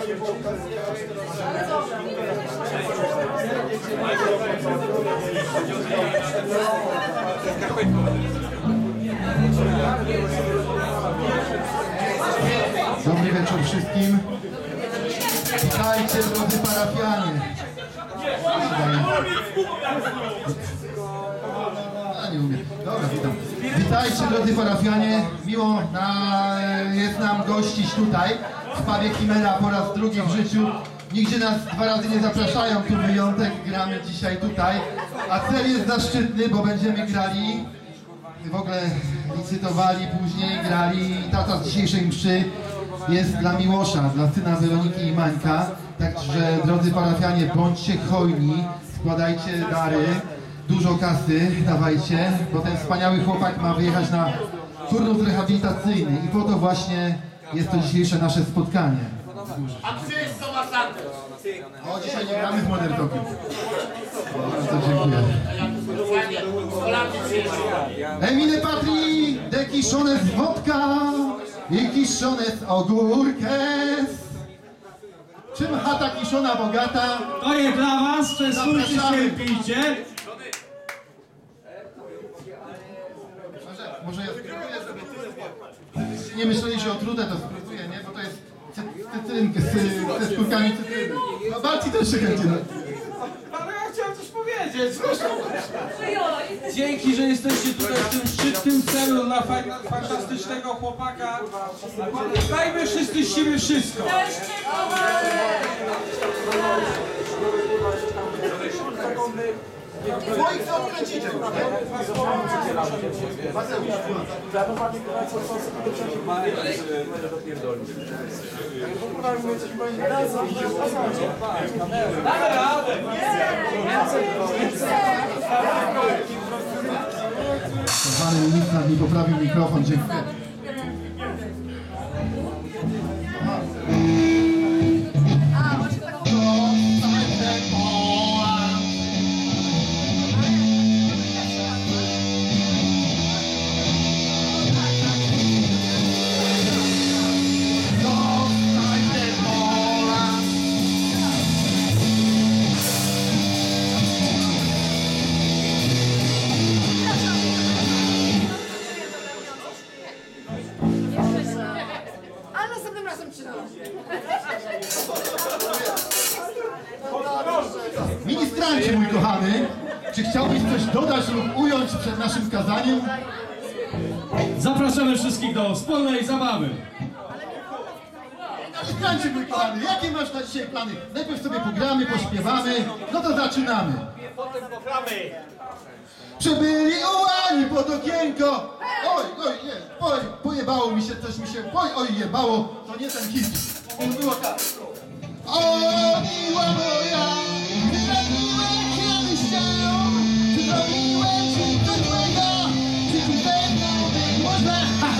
Dobry wieczór wszystkim. Witajcie, drodzy parafianie. Nie umiem. Dobra, witam. Witajcie, drodzy parafianie. Miło jest nam gościć tutaj w pubie Chimera po raz drugi w życiu. Nigdzie nas 2 razy nie zapraszają, tu wyjątek, gramy dzisiaj tutaj. A cel jest zaszczytny, bo będziemy grali, w ogóle licytowali, później grali. Tata z dzisiejszej mszy jest dla Miłosza, dla syna Weroniki i Mańka. Także, drodzy parafianie, bądźcie hojni, składajcie dary, dużo kasy dawajcie, bo ten wspaniały chłopak ma wyjechać na turnus rehabilitacyjny i po to właśnie jest to dzisiejsze nasze spotkanie. A gdzie jest Tomaszaty? O, dzisiaj nie gramy w Modern Talking. Bardzo dziękuję. Emile Patri, de quichones wodka i quichones ogórkes. Czym chata kiszona bogata? To jest dla was, częstujcie się i pijcie. Może ja spróbuję, żeby nie myśleli, że o trudę to spróbuję, nie? Bo to jest cytrynkę ze skórkami cytryny. No Balci też się chęci. Ale ja chciałem coś powiedzieć. Dzięki, że jesteście tutaj w tym szczytnym celu dla fantastycznego chłopaka. Dajmy wszyscy z siebie wszystko. Twoich co odkręcicie już, nie? Damy radę. Pan minister mi poprawił mikrofon, dziękuję. A następnym razem przydam. Ministrancie, mój kochany, czy chciałbyś coś dodać lub ująć przed naszym kazaniem? Zapraszamy wszystkich do wspólnej zabawy. Ministrancie, mój kochany, jakie masz na dzisiaj plany? Najpierw sobie pogramy, pośpiewamy, no to zaczynamy. Potem pogramy. Przybyli ułani pod okienko. Oj, nie, oj, pojebało mi się, coś mi się, oj, jebało, to nie ten hit. To było tak. O, miła moja, wyrabiłem kiedyś się, czy zrobiłem ci coś złego, czy ci pewno być można,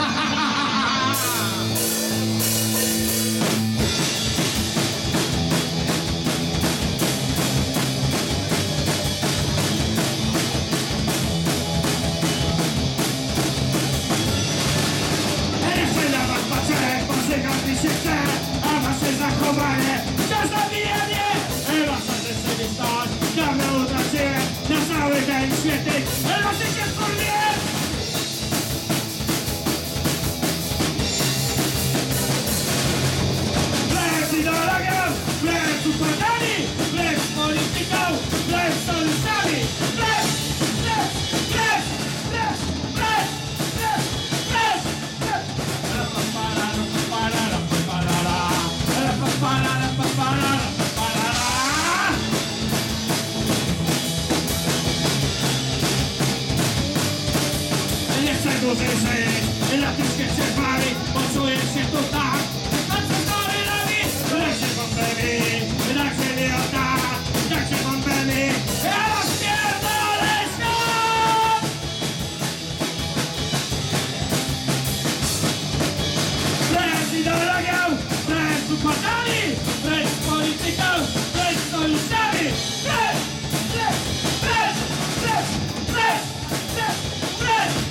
Jeszcze na was patrzę, pożygać mi się chce, a wasze zachowanie wciąż zabija mnie. Wasza rzeczywistość dawno utraciłem na cały ten świetny, wasze się wkurwiłem. Wbrew ideologiom, wbrew układami, wbrew polityką, wbrew sojuszami, wbrew, wbrew, wbrew, wbrew, wbrew, wbrew, wbrew, wbrew. Nie chcę dłużej żyć, na tym świecie wali, bo czuję się tu tak, tak się stary nami, tak się bombemi, tak się nie odda, tak się bombemi, ja rozpierdolę świat! Wbrew ideologią, wbrew układami, wbrew polityką, wbrew sojuszami, wbrew, wbrew, wbrew, wbrew, wbrew, wbrew, wbrew.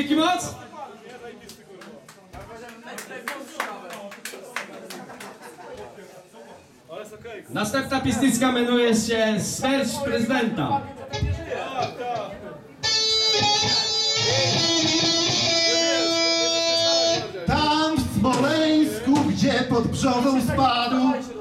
Dzięki moc! Następna pieśnicka menuje się Śmierć prezydenta. Tam w Smoleńsku, gdzie pod brzozą spadł,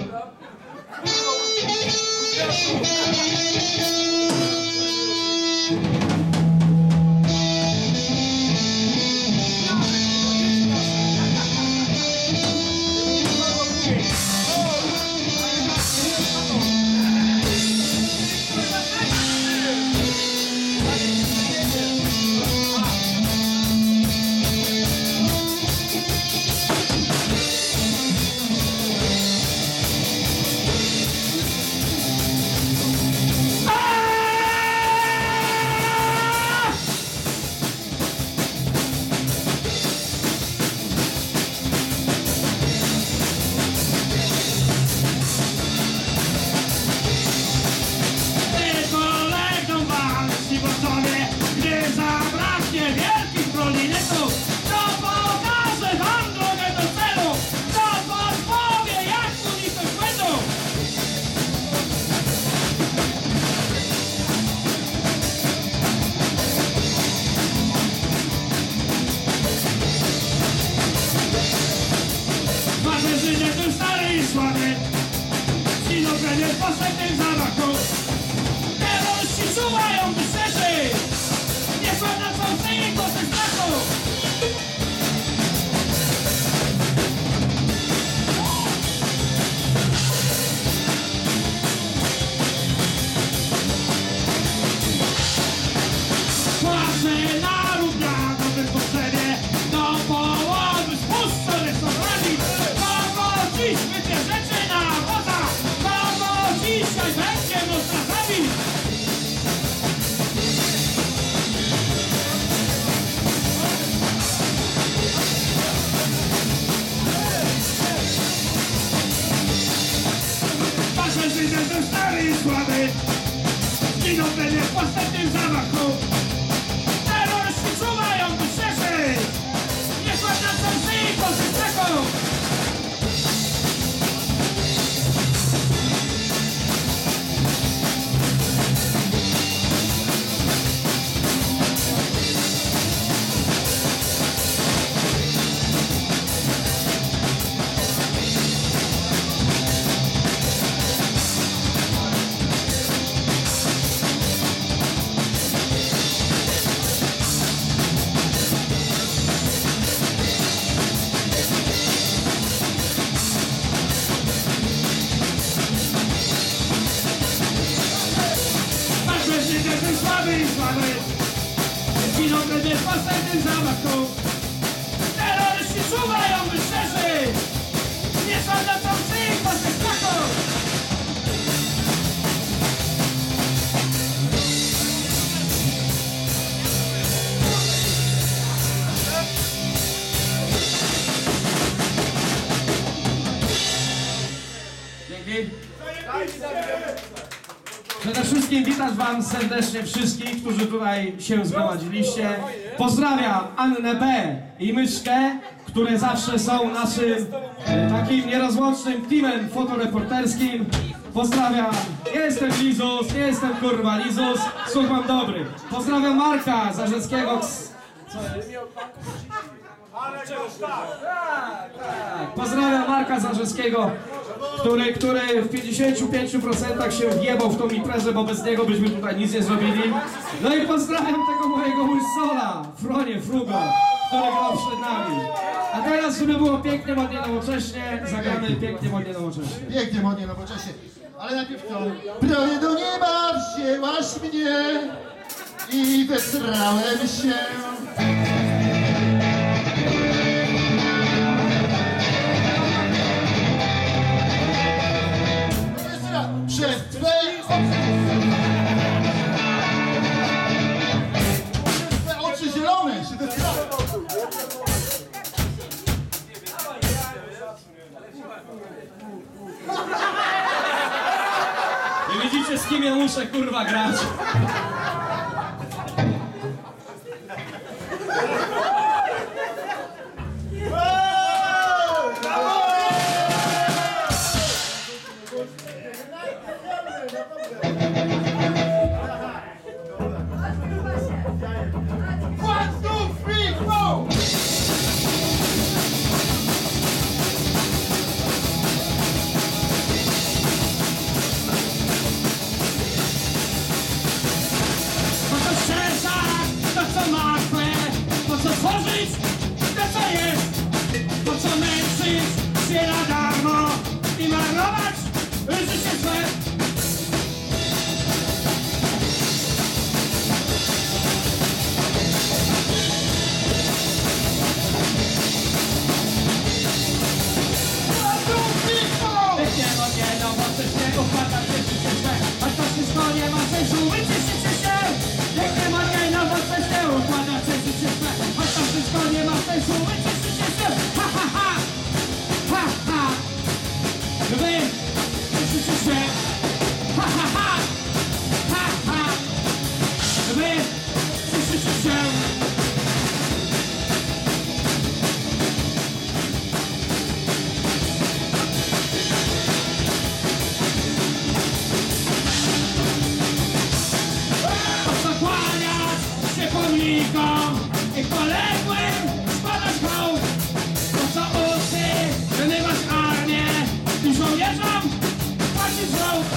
powszechnym zamachu. Terroryści czuwają wyszerzy, nie słodzący ich głosy strachu. Płacze naród na nowym potrzebie, do połowy spuszczone są rani. Kogo dziś wybierzecie na woda? Kogo dzisiaj będzie można zabić? Wasze życie to stary i słaby, zginą będzie w postępnym zamachu. Terroryści czuwają tu szerzy, nie słodzący ich głosy strachu. Słaby i słaby, zginą będzie w postępnym zamachu. Terroryści czuwają wyszerzy, nie sądzący ich głosy strachu. Dzięki. Przede wszystkim witam wam serdecznie wszystkich, którzy tutaj się zgromadziliście. Pozdrawiam Annę B. i Myszkę, które zawsze są naszym takim nierozłącznym teamem fotoreporterskim. Pozdrawiam, nie jestem Lizus, nie jestem kurwa Lizus, słucham dobry. Pozdrawiam Marka Zarzeckiego. Pozdrawiam Marka Zarzeckiego, który w 55% się wjebał w tą imprezę, bo bez niego byśmy tutaj nic nie zrobili. No i pozdrawiam tego mojego łysola, Fronie Frugo, który grał przed nami. A teraz, żeby było pięknie, modnie, nowocześnie, zagramy pięknie, modnie, nowocześnie. pięknie, modnie, nowocześnie. Ale najpierw co? Prawie do nieba wzięłaś mnie i wesrałem się. Przez twe oczy zielone się wesrałem. I widzicie, z kim ja muszę kurwa grać. One, two, three, go! Po co strzelać, to co martwe? Po co tworzyć, to co jest? Po co męczyć się na darmo i marnować życie swe? Nie, bo coś nie układa się życie swe. A to wszystko nie ma sensu, wycieszycie się. Nie ma nie, bo coś nie układa się życie swe. A to wszystko nie ma sensu, wycieszycie się. Ha, ha, ha! Ha, ha! Wy cieszycie się. Ha, ha, ha! Ha, ha! Wy cieszycie się. Pomnikom i poległym składać hołd. Po co uczy, wyrywać armię i żołnierzom płacić hołd.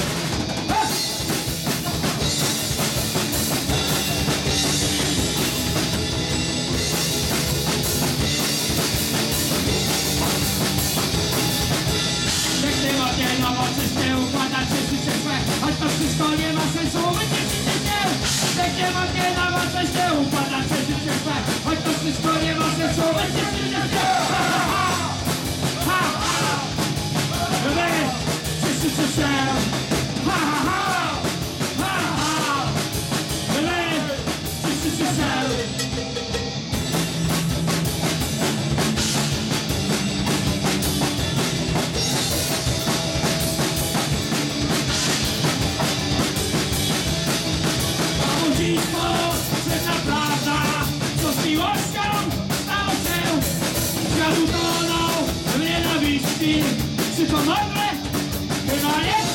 Piękny model, no bo coś nie układać się życie swe. Choć to wszystko nie ma sensu, wycieszycie się. Pięknie model, no bo coś nie układać się życie swe. Choć to wszystko nie ma sensu, wycieszycie się. Ha, ha, ha! Ha, ha! Wy cieszycie się. Ha, ha, ha! Ha, ha! Wy cieszycie się. Dziś sprzeczna prawda, co z miłością stało się. Świat utonął w nienawiści. Czy to mądre? Chyba nie.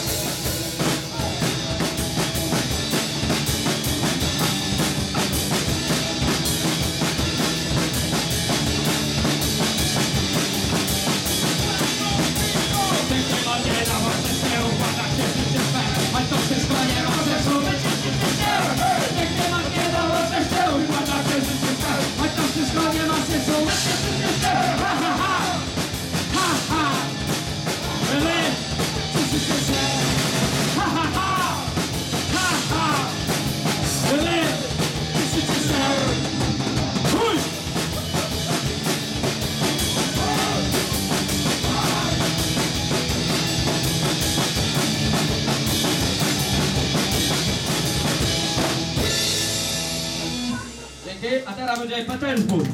A teraz będzie Petersburg.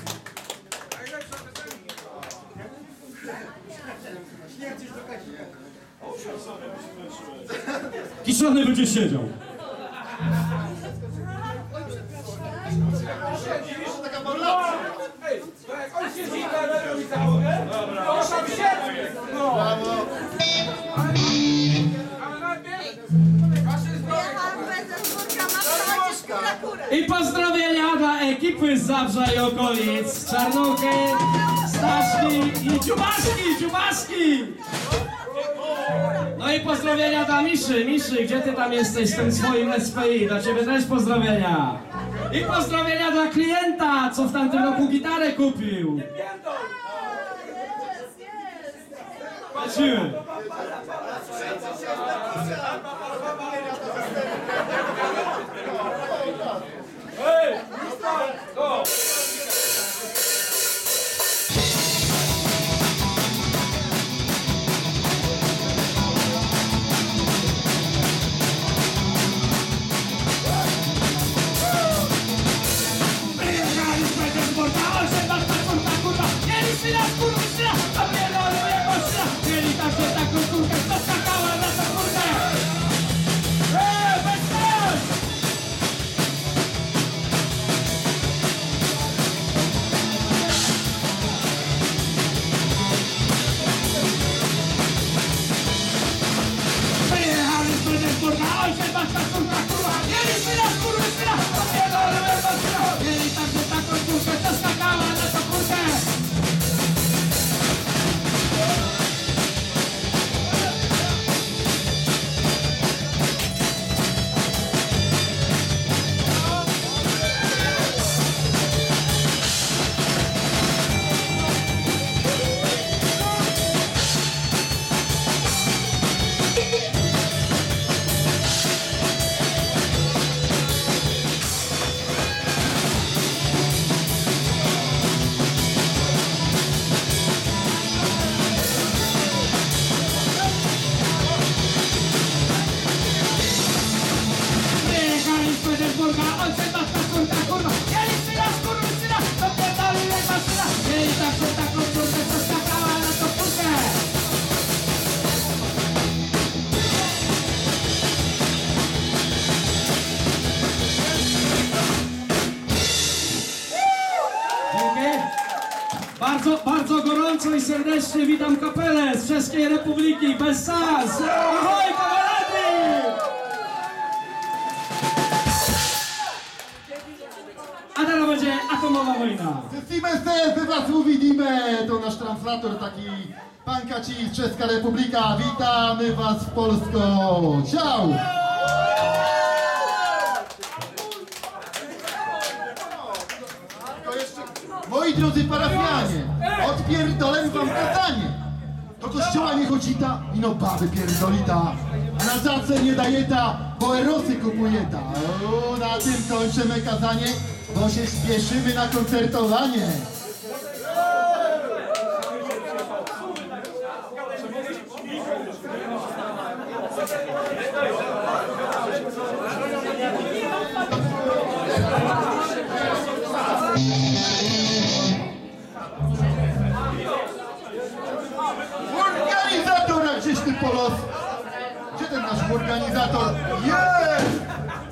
Kiszony będzie siedział. I pozdrowienia dla ekipy z Zabrza i okolic, Czarnuchy, Staszki i Dziubaszki! No i pozdrowienia dla Miszy. Miszy, gdzie ty tam jesteś z tym swoim SPI? Dla ciebie też pozdrowienia. I pozdrowienia dla klienta, co w tamtym roku gitarę kupił. Lecimy. Go! Mieli tak się taką kurkę, to skakałem na tą kurkę. Petersburga, ojciec, matka, córka, kurwa, mieli syna, skurwysyna, odpierdolę syna. Mieli także taką córkę, co skakała na tą kurkę. Przyjechali z Petersburga, ojciec, matka, córka, kurwa, mieli syna, skurwysyna, odpierdolę syna. Mieli także taką córkę, co skakała na tą kurkę. Dzięki. Bardzo gorąco i serdecznie witam kapelę z Czeskiej Republiki, bez sas. Ahoj, kamerady! A teraz będzie atomowa wojna. Wy was uvidíme, to nasz translator taki pan Kaci z Czeska Republika. Witamy was w Polsko. Ciao! Moi drodzy parafianie, odpierdolę wam kazanie. Do kościoła nie chodzi ta, ino baby pierdolita, a na zace nie daje ta, bo erosy kupuje ta. O, na tym kończymy kazanie, bo się śpieszymy na koncertowanie. Organizator, a gdzieś ty polos? Gdzie ten nasz organizator? Jest!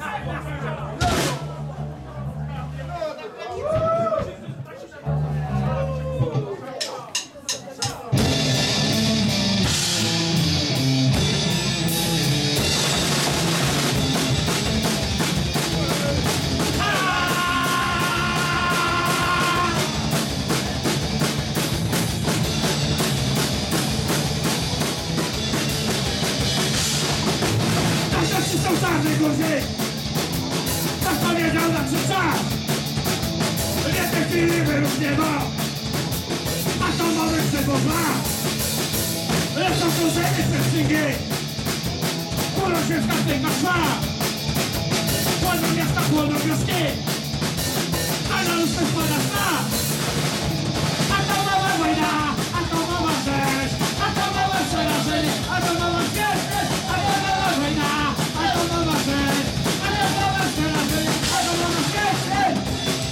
Są czarne guzy! Tak powiedział na krzyczach! Nie te chwili wyróż nieba! Atomowy przeboża! Lecą kurzenie przez śniegi! Płonął się w każdej maszła! Płoną miasta, płoną wioski! A na lustrze spada sna! Atomowa wojna! Atomowa rzecz! Atomowe przerażenie! Atomowa śmierć! Atomowa wojna! Atomowa rzecz! Atomowe przerażenie! Atomowa śmierć!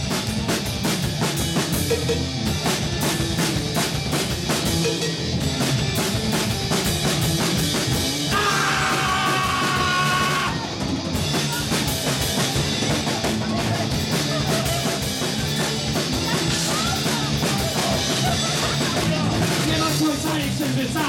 Nie ma słońca i księżyca!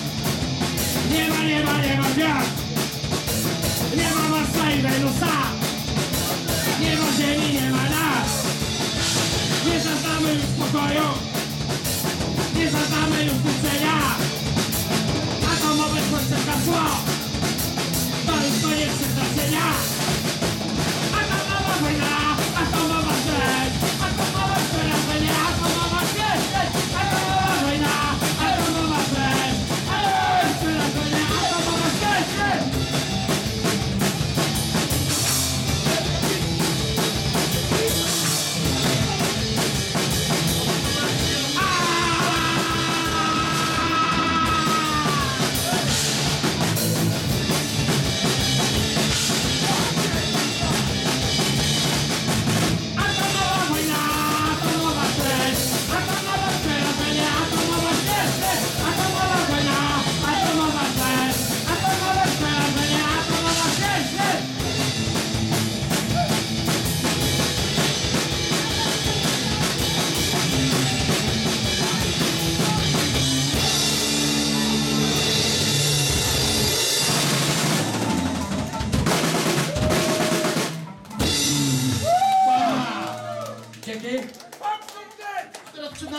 Nie ma gwiazd! Nie ma Marsa i Wenusa! Nie ma Ziemi, nie ma nas! Nie zaznamy już spokoju! Nie zaznamy już budzenia! Atomowe słońce zgasło! To już koniec przeznaczenia! Atomowa wojna! Atomowa rzecz! Atomowe przerażenie! Atomowa śmierć! Atomowa wojna! Atomowa rzecz! Atomowe przerażenie! Atomowa śmierć!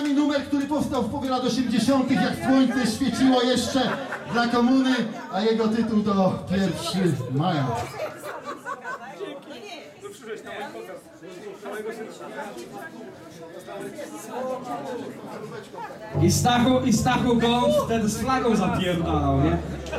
nami numer, który powstał w połowie lat 80., jak słońce świeciło jeszcze dla komuny, a jego tytuł to 1 maja. I Stachu go wtedy z flagą zapierdalał, nie?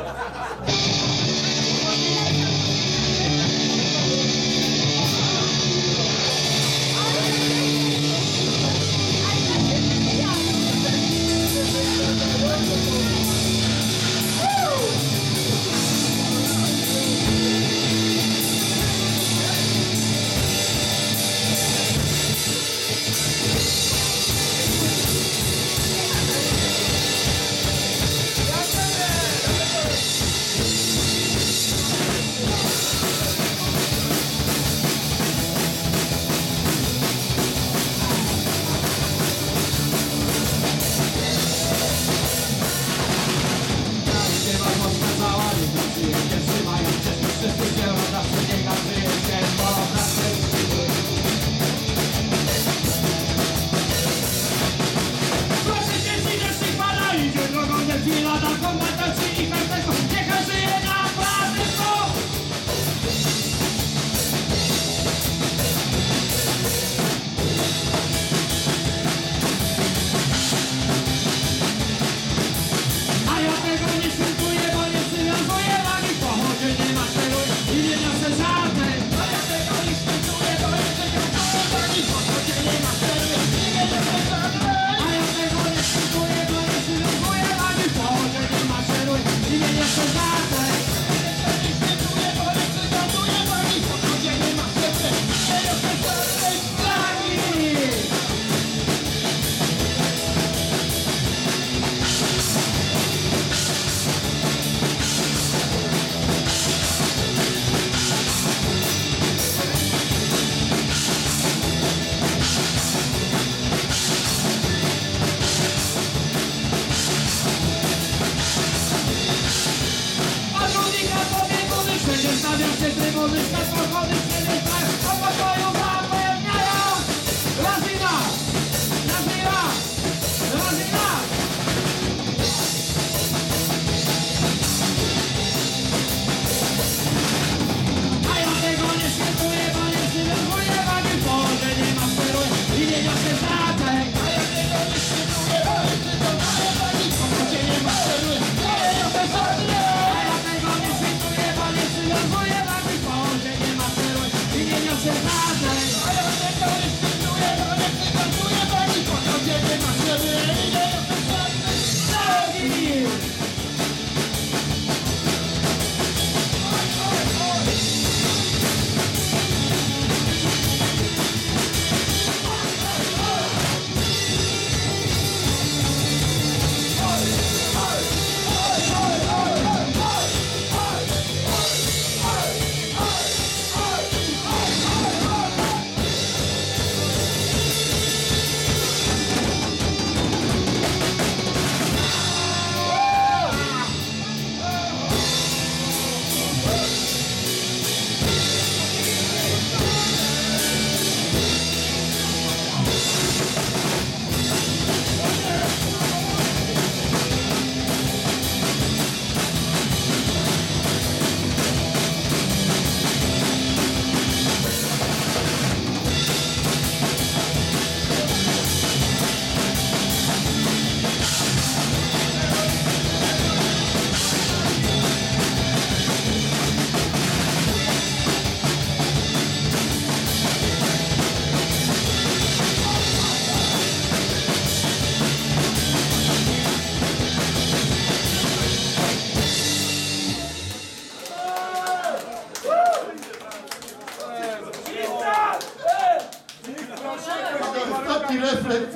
Ostatni refren.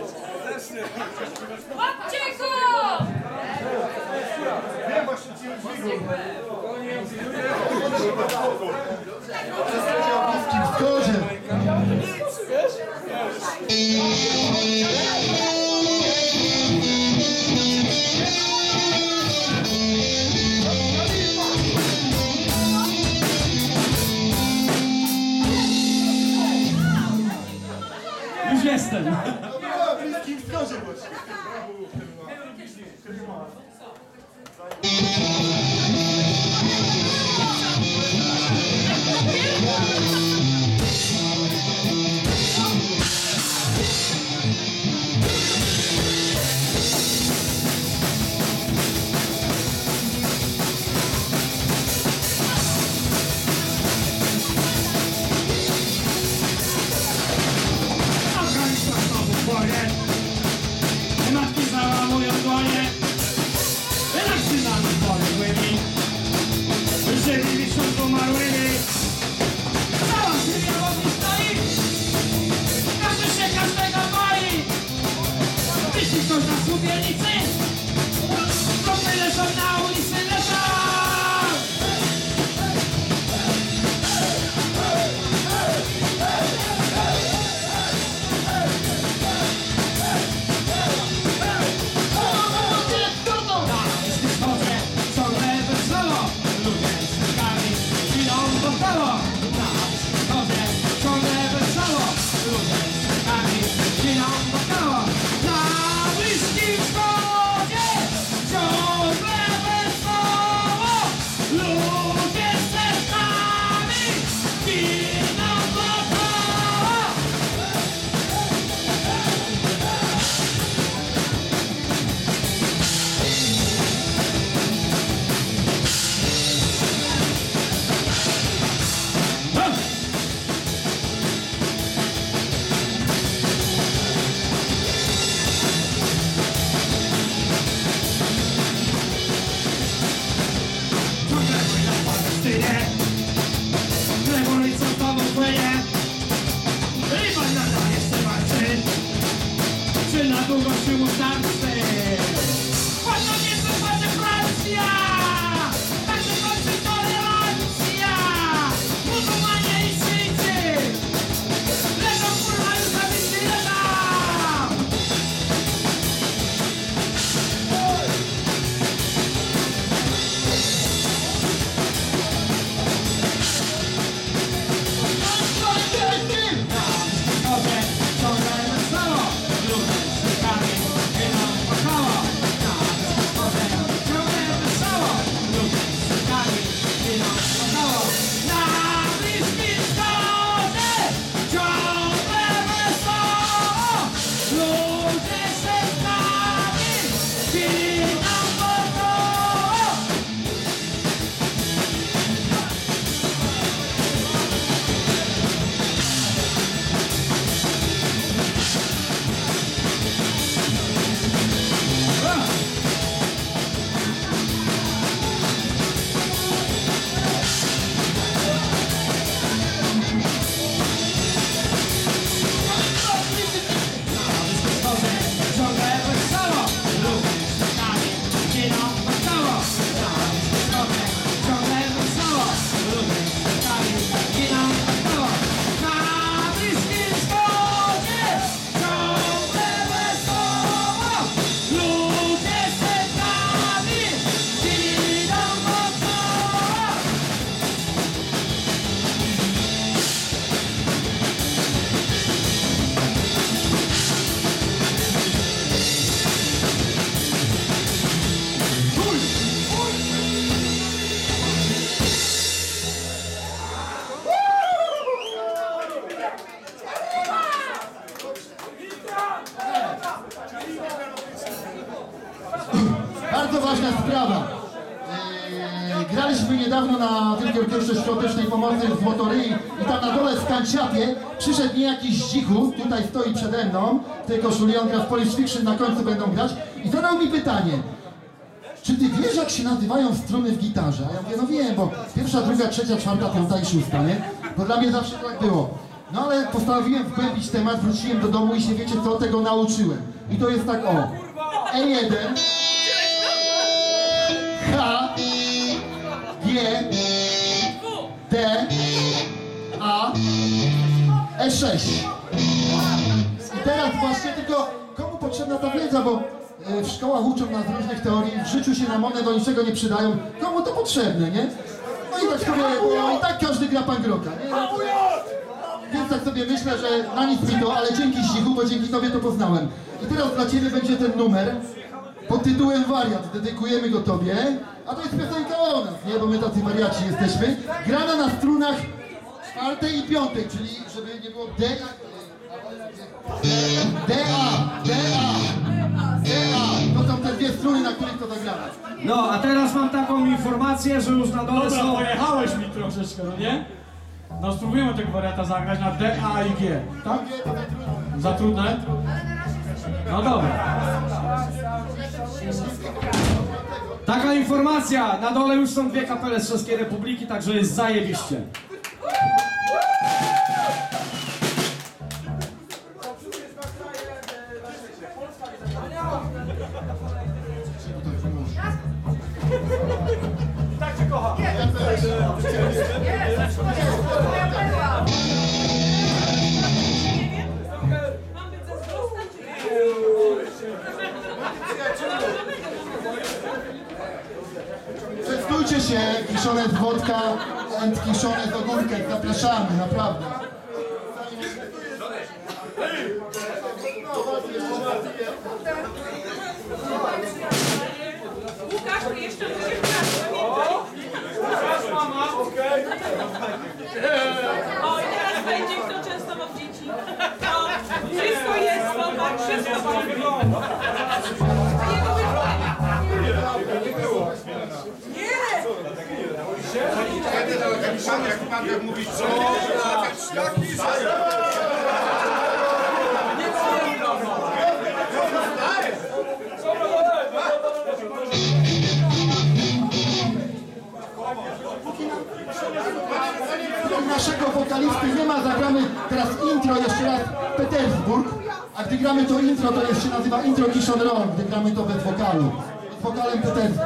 Łapcie go! O bliskim wschodzie. Już jestem. O bliskim wschodzie właśnie. są pomarłymi. Cała Syria w ogniu stoi. Każdy się każdego boi. Jeśli ktoś na słupienicy, trupy leżą na ulicy, leżą. Rewolucja z tobą płynie. Liban nadal jeszcze walczy. Czy na długo się ustarczy? Płatno nie zobaczy Francja. Tak się kończy tolerancja. Muzułmanie i Szyicy leżą, kurwa, już na wyspie leżą. Bardzo ważna sprawa. Graliśmy niedawno na Wielkiej Orkiestrze Świątecznej Pomocy w Motoryi i tam na dole w Kanciapie przyszedł nie jakiś dzichu, tutaj stoi przede mną, w tej koszuli, on gra w Polish Fiction, na końcu będą grać i zadał mi pytanie: czy ty wiesz, jak się nazywają struny w gitarze? A ja mówię, no wiem, bo pierwsza, druga, trzecia, czwarta, piąta i szósta, nie? Bo dla mnie zawsze tak było. No ale postanowiłem wgłębić temat, wróciłem do domu i się, wiecie co, tego nauczyłem. I to jest tak, o, E1, H, G, D, A, E6. I teraz właśnie tylko, komu potrzebna ta wiedza, bo w szkołach uczą nas różnych teorii, w życiu się nam one do niczego nie przydają. Komu to potrzebne, nie? No i tak sobie, no i tak każdy gra punk rocka, nie? Więc tak sobie myślę, że na nic mi to, ale dzięki Zdzichu, bo dzięki tobie to poznałem. I teraz dla ciebie będzie ten numer pod tytułem Wariat. Dedykujemy go tobie, a to jest piosenka o nas, nie? Bo my tacy wariaci jesteśmy. Grana na strunach czwartej i piątej, czyli żeby nie było D, A. To są te dwie struny, na których to zagramy. No, a teraz mam taką informację, że już na dole Dobra, są... pojechałeś mi troszeczkę, no nie? No spróbujemy tego wariata zagrać na D, A i G, tak? Za trudne? No dobra. Taka informacja, na dole już są 2 kapele z Czeskiej Republiki, także jest zajebiście. Częstujcie się, kiszone z wodka and kiszone z ogórkiem. Zapraszamy, naprawdę. Łukasz, ty jeszcze musisz grać, o, i teraz będzie, kto częstował dzieci. O, wszystko jest, zobacz, wszystko ma. Jak pan tak mówi, co? Naszego wokalisty nie ma, zagramy teraz intro jeszcze raz Petersburg, a gdy gramy to intro, to jeszcze nazywa intro Kiszon Rock, gdy gramy to bez wokalu. Z wokalem Petersburg.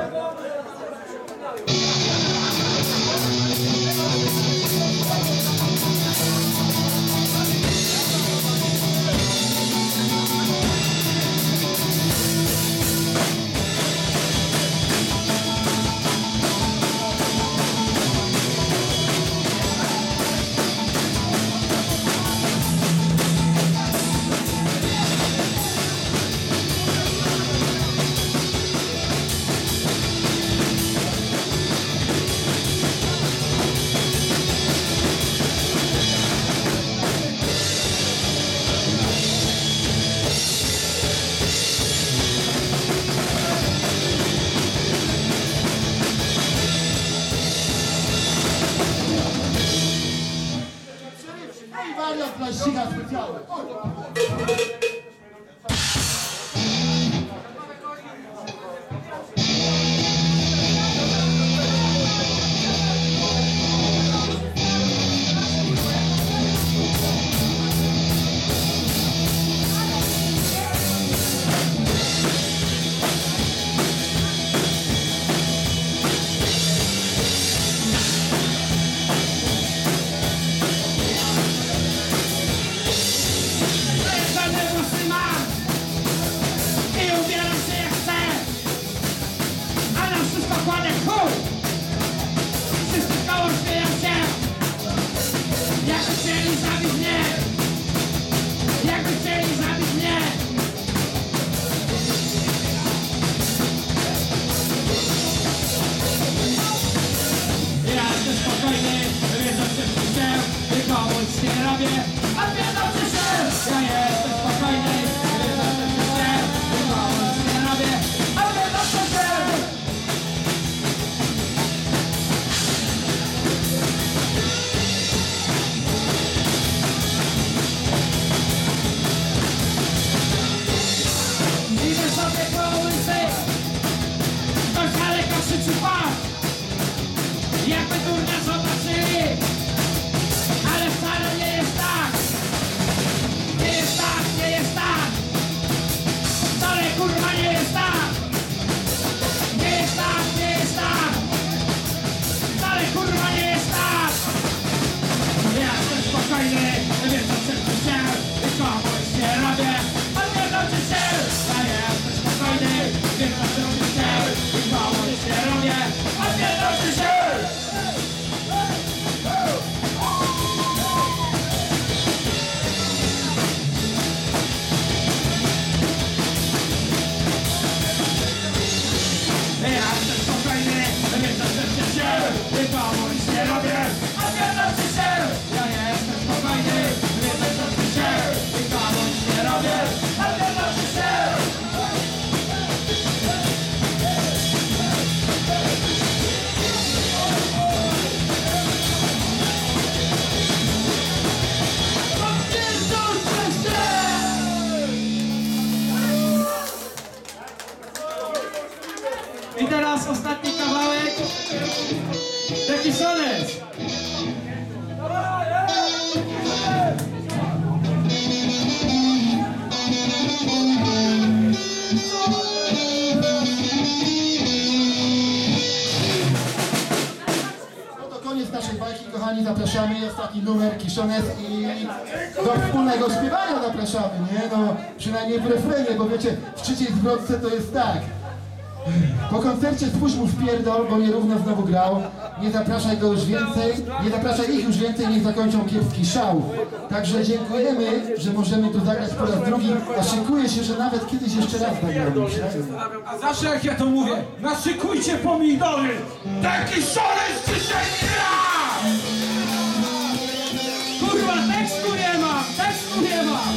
Wariat dla ściga specjalny. Jakby durnia zobaczyli, ale wcale nie jest tak. Nie jest tak, nie jest tak. Wcale kurwa nie jest tak. Nie jest tak, nie jest tak. Wcale kurwa nie jest tak. Ja jestem spokojny, wiem co przed życiem i komuś nie robię. Odwiedzam się, ja jestem spokojny, wiem co przed życiem i komuś nie robię. Odwiedzam się. leć! No to koniec naszej bajki, kochani, zapraszamy. Ostatni numer Kiszones i do wspólnego śpiewania zapraszamy, nie? No, przynajmniej w refrenie, bo wiecie, w trzeciej zwrotce to jest tak. Po koncercie spójrz mu w pierdol, bo nierówno znowu grał. Nie zapraszaj go już więcej, nie zapraszaj ich już więcej, niech zakończą kiepski szał. Także dziękujemy, że możemy tu zagrać po raz drugi, a szykuję się, że nawet kiedyś jeszcze raz zagramy. A zawsze jak ja to mówię, naszykujcie pomidory! Taki szalec dzisiaj gra! Kurwa, tekstu nie mam! Tekstu nie mam!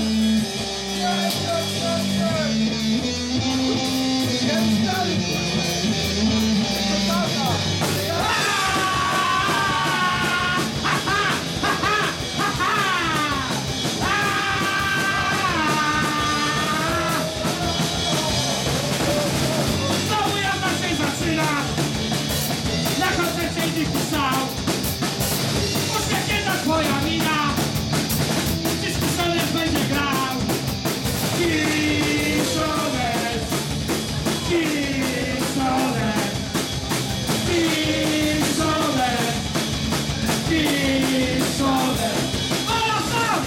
Znowu jazda się zaczyna! Na koncercie innych pisał! Uśmiechnięta twoja mina! Dziś Kiszones będzie grał! Kiszones! Kiszones! Kiszones! Kiszones! Ola sam!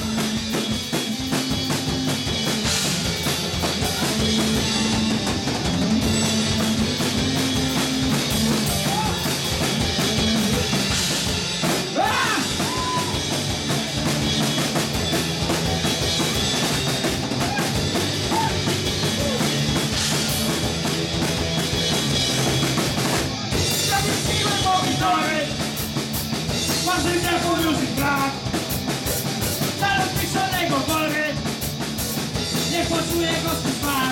Zawróciłem pomidory, warzywnia podróżnych brak. Zaraz piszonego wory, nie poczuje go swój smak.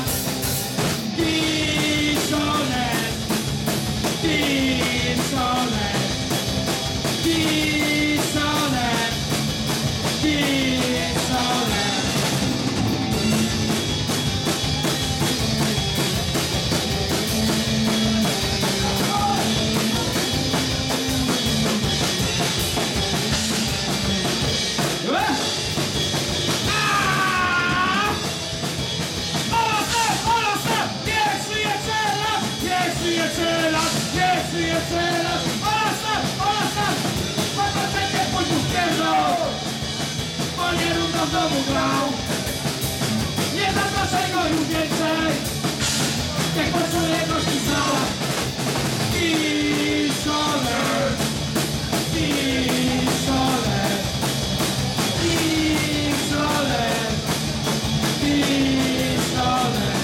Kiszones, Kiszones, Kiszones, Kiszones. W domu grał. Nie zapraszaj go już więcej, niech poczuje gości smak. Kiszones, Kiszones, Kiszones, Kiszones.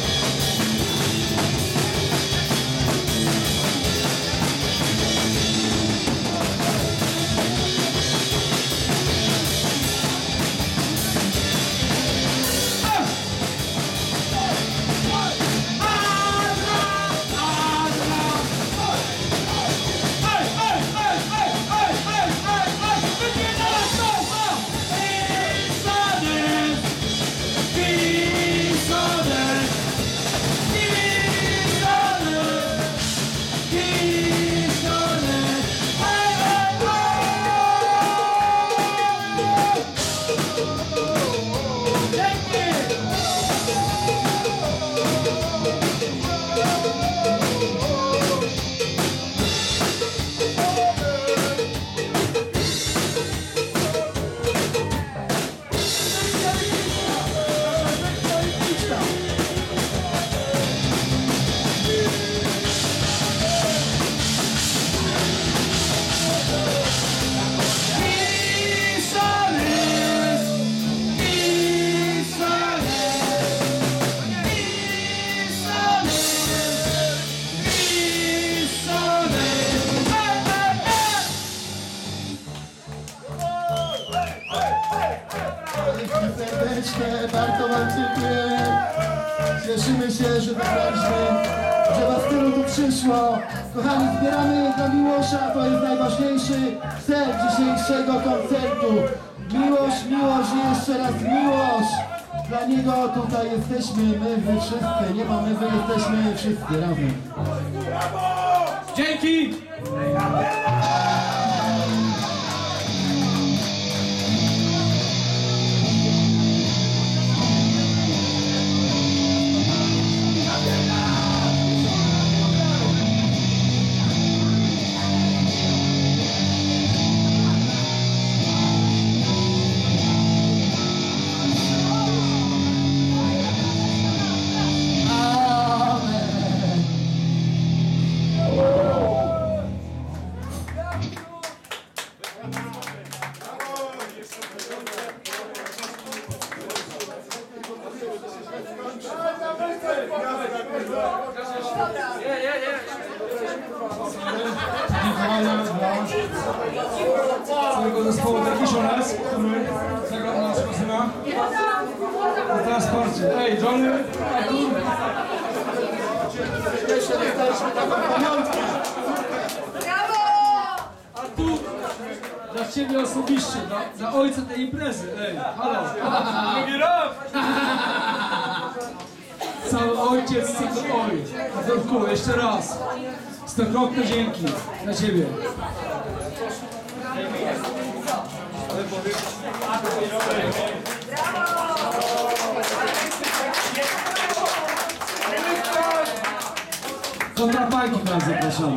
Serdeczne, bardzo wam dziękuję. Cieszymy się, że wygraliśmy, że was tylu tu przyszło. Kochani, zbieramy dla Miłosza, to jest najważniejszy cel dzisiejszego koncertu. Miłość, miłość i jeszcze raz miłość. Dla niego tutaj jesteśmy, my, wy wszyscy. Nie ma my, wy jesteśmy wszyscy razem. Dzięki! całego zespołu Taki Żones, który zagrał na naszego syna. Na transporcie. Ej, Johnny, Artur. Artur, dla ciebie osobiście, dla ojca tej imprezy. Ej, halo. Drugi rok! Cały ojciec, cykl oj. Arturku, jeszcze raz. Stokrotne dzięki dla ciebie. Kontrapanki nas zapraszamy.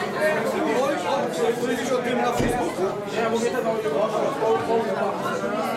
Powiedzieć o tym na Facebooku? Ja mogę